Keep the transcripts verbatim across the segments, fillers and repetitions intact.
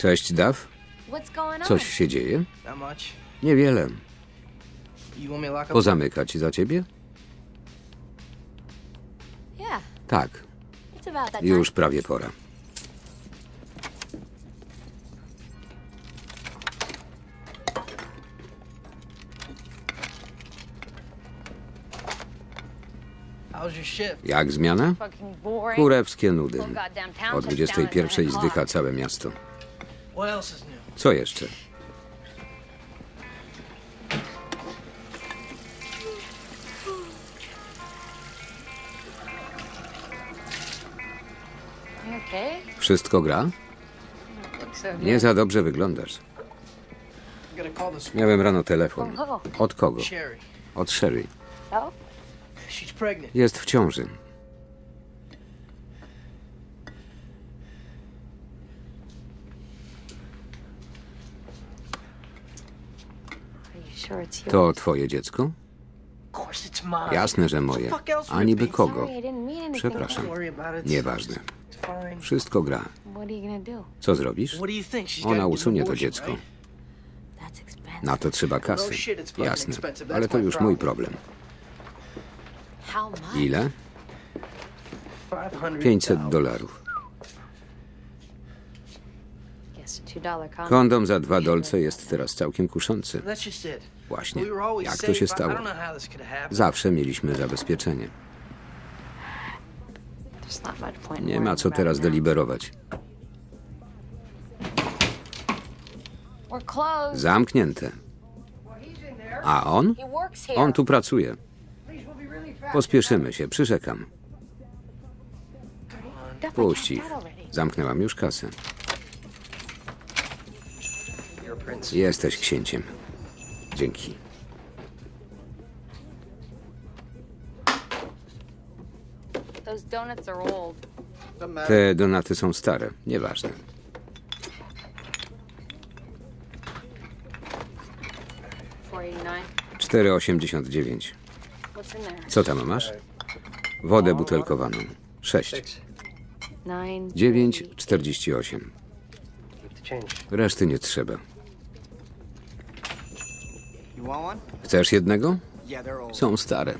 Cześć, Duff. Coś się dzieje? Niewiele. Pozamykać za ciebie? Tak. Już prawie pora. Jak zmiana? Kurewskie nudy. O dwudziestej pierwszej zdycha całe miasto. Co jeszcze? Wszystko gra? Nie za dobrze wyglądasz. Miałem rano telefon. Od kogo? Od Sherry. Jest w ciąży. To twoje dziecko? Jasne, że moje. A niby kogo? Przepraszam. Nieważne. Wszystko gra. Co zrobisz? Ona usunie to dziecko. Na to trzeba kasy. Jasne, ale to już mój problem. Ile? pięćset dolarów. Kondom za dwa dolce jest teraz całkiem kuszący. Właśnie. Jak to się stało? Zawsze mieliśmy zabezpieczenie. Nie ma co teraz deliberować. Zamknięte. A on? On tu pracuje. Pospieszymy się, przyrzekam. Puść ich. Zamknęłam już kasę. Jesteś księciem. Dzięki. Te donaty są stare. Nieważne. cztery osiemdziesiąt dziewięć. Co tam masz? Wodę butelkowaną. sześć. dziewięć czterdzieści osiem. Reszty nie trzeba. Chcesz jednego? Są stare.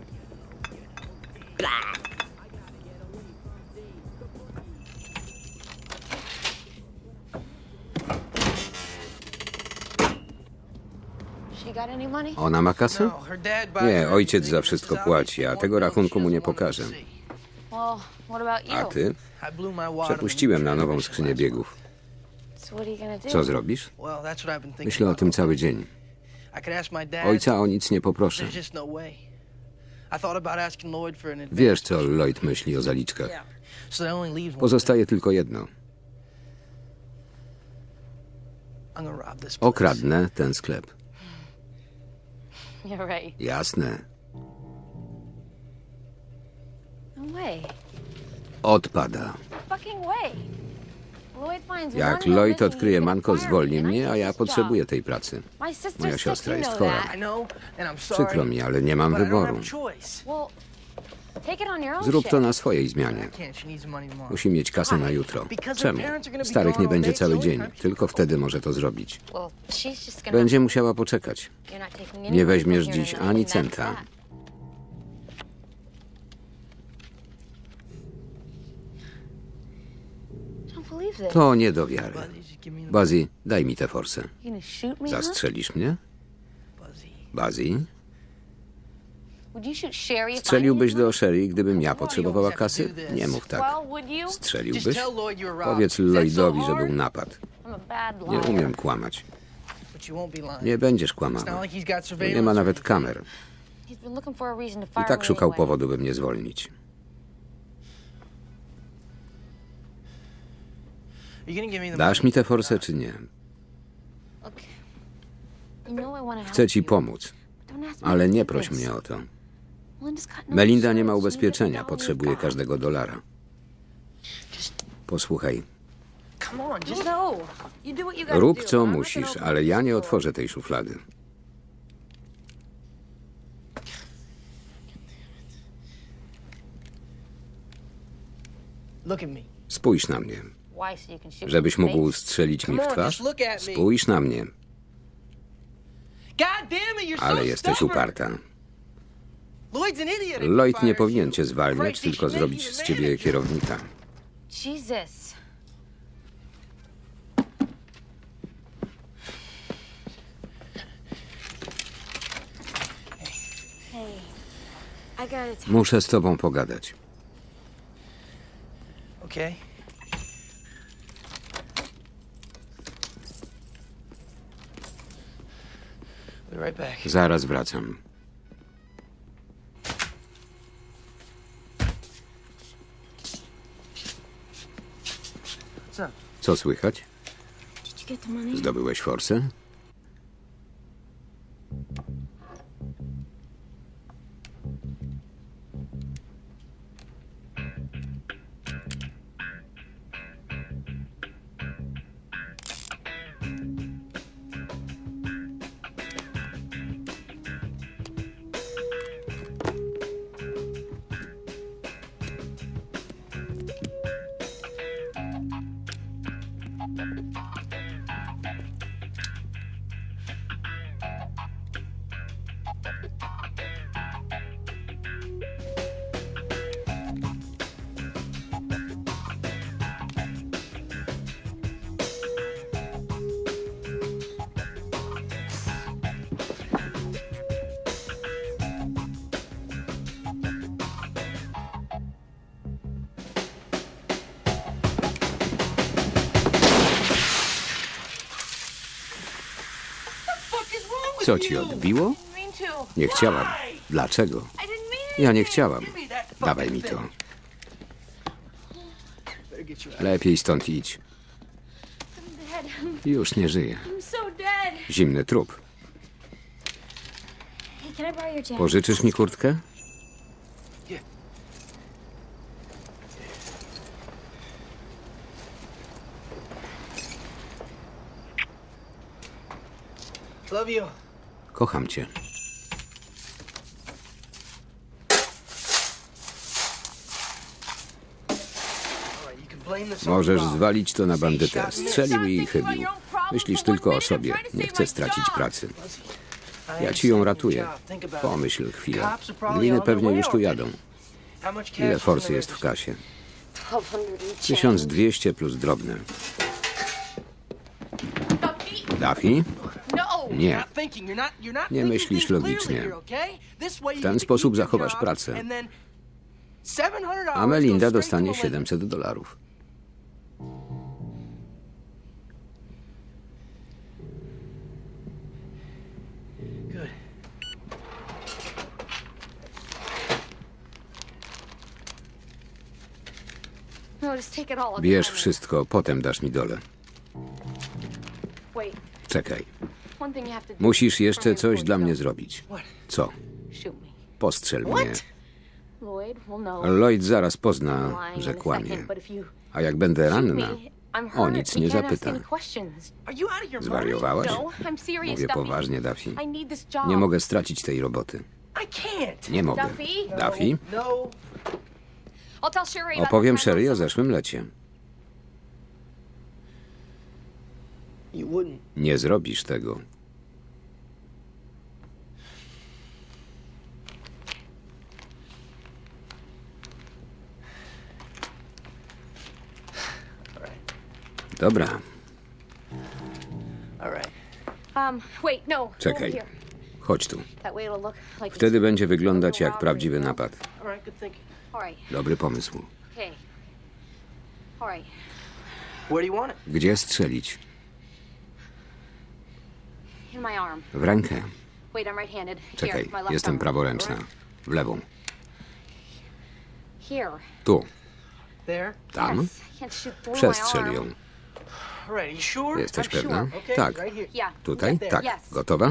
Ona ma kasę? Nie, ojciec za wszystko płaci, a tego rachunku mu nie pokażę. A ty? Przepuściłem na nową skrzynię biegów. Co zrobisz? Myślę o tym cały dzień. Ojca o nic nie poproszę. Wiesz, co Lloyd myśli o zaliczkach. Pozostaje tylko jedno. Okradnę ten sklep. Jasne. Odpada. Jak Lloyd odkryje manko, zwolni mnie, a ja potrzebuję tej pracy. Moja siostra jest chora. Przykro mi, ale nie mam wyboru. Zrób to na swojej zmianie. Musi mieć kasę na jutro. Czemu? Starych nie będzie cały dzień. Tylko wtedy może to zrobić. Będzie musiała poczekać. Nie weźmiesz dziś ani centa. To nie do wiary. Buzzy, daj mi tę forsę. Zastrzelisz mnie? Buzzy? Strzeliłbyś do Sherry, gdybym ja potrzebowała kasy? Nie mów tak. Strzeliłbyś? Powiedz Lloydowi, że był napad. Nie umiem kłamać. Nie będziesz kłamała. Nie ma nawet kamer. I tak szukał powodu, by mnie zwolnić. Dasz mi tę forsę, czy nie? Chcę ci pomóc, ale nie proś mnie o to. Melinda nie ma ubezpieczenia, potrzebuje każdego dolara. Posłuchaj. Rób co musisz, ale ja nie otworzę tej szuflady. Spójrz na mnie. Żebyś mógł strzelić mi w twarz? Spójrz na mnie. Ale jesteś uparta. Lloyd nie powinien cię zwalniać, tylko zrobić z ciebie kierownika. Muszę z tobą pogadać. Zaraz wracam. Co słychać? Zdobyłeś forsę? Co ci odbiło? Nie chciałam. Dlaczego? Ja nie chciałam. Dawaj mi to. Lepiej stąd idź. Już nie żyję. Zimny trup. Pożyczysz mi kurtkę? Kocham cię. Możesz zwalić to na bandytę. Strzelił i chybił. Myślisz tylko o sobie. Nie chcę stracić pracy. Ja ci ją ratuję. Pomyśl chwilę. Gliny pewnie już tu jadą. Ile forsy jest w kasie? tysiąc dwieście plus drobne. Duffy? Nie. Nie myślisz logicznie. W ten sposób zachowasz pracę. A Melinda dostanie siedemset dolarów. Bierz wszystko, potem dasz mi dole. Czekaj. Musisz jeszcze coś dla mnie zrobić. Co? Postrzel mnie. Lloyd zaraz pozna, że kłamie. A jak będę ranna, o nic nie zapyta. Zwariowałaś? Mówię poważnie, Duffy. Nie mogę stracić tej roboty. Nie mogę. Duffy? Opowiem Sherry o zeszłym lecie. Nie zrobisz tego. Dobra. Czekaj. Chodź tu. Wtedy będzie wyglądać jak prawdziwy napad. Dobry pomysł. Gdzie strzelić? W rękę. Czekaj, jestem praworęczna. W lewą. Tu. Tam? Przestrzel ją. Jesteś pewna? Tak. Tutaj? Tak. Gotowa?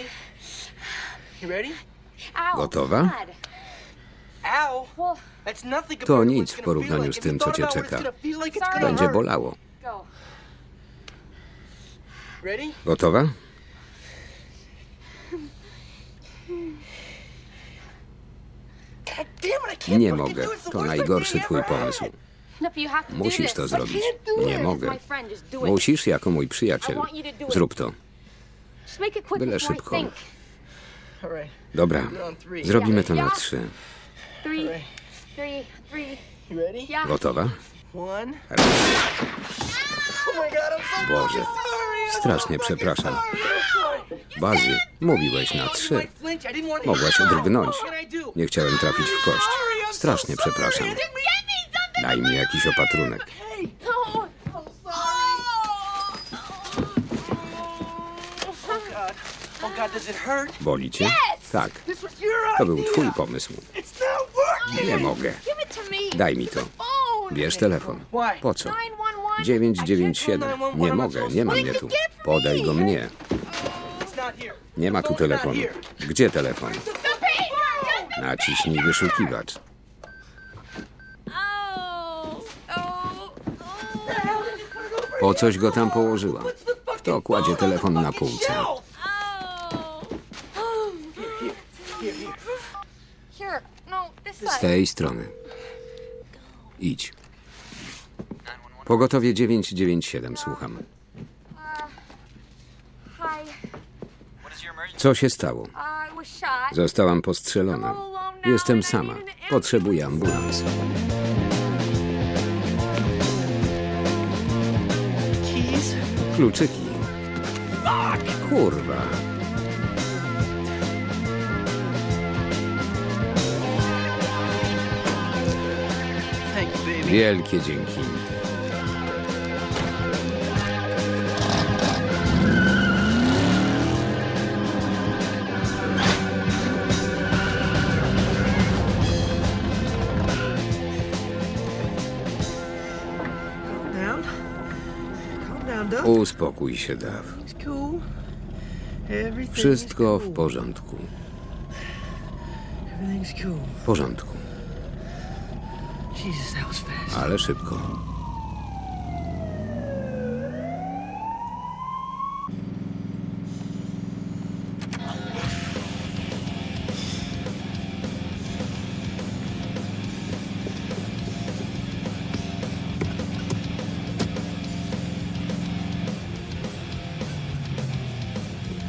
Gotowa? To nic w porównaniu z tym, co cię czeka. Będzie bolało. Gotowa? Nie mogę. To najgorszy twój pomysł. Musisz to zrobić. Nie mogę. Musisz jako mój przyjaciel. Zrób to. Byle szybko. Dobra, zrobimy to na trzy. Gotowa? Raz. Boże, strasznie przepraszam. Bazy, mówiłeś na trzy. Mogłaś drgnąć. Nie chciałem trafić w kość. Strasznie przepraszam. Daj mi jakiś opatrunek. Boli cię? Tak. To był twój pomysł. Nie mogę. Daj mi to. Bierz telefon. Po co? dziewięć dziewięć siedem. Nie mogę, nie ma mnie tu. Podaj go mnie. Nie ma tu telefonu. Gdzie telefon? Naciśnij wyszukiwacz. Po coś go tam położyła. Kto kładzie telefon na półce? Z tej strony. Idź. Pogotowie dziewięć dziewięć siedem, słucham. Co się stało? Zostałam postrzelona. Jestem sama. Potrzebuję ambulans. Kluczyki. Kurwa. Wielkie dzięki. Uspokój się, Daw. Wszystko w porządku. W porządku. Ale szybko.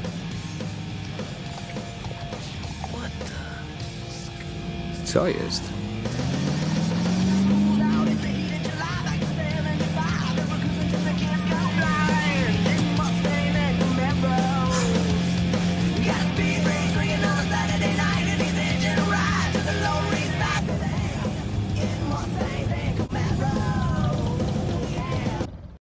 Co jest?